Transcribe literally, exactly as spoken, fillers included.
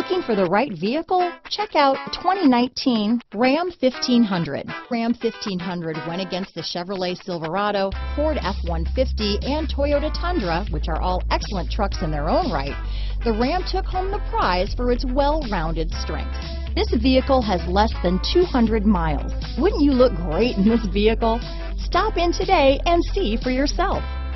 Looking for the right vehicle? Check out twenty nineteen Ram fifteen hundred. Ram fifteen hundred went against the Chevrolet Silverado, Ford F one fifty, and Toyota Tundra, which are all excellent trucks in their own right. The Ram took home the prize for its well-rounded strengths. This vehicle has less than two hundred miles. Wouldn't you look great in this vehicle? Stop in today and see for yourself.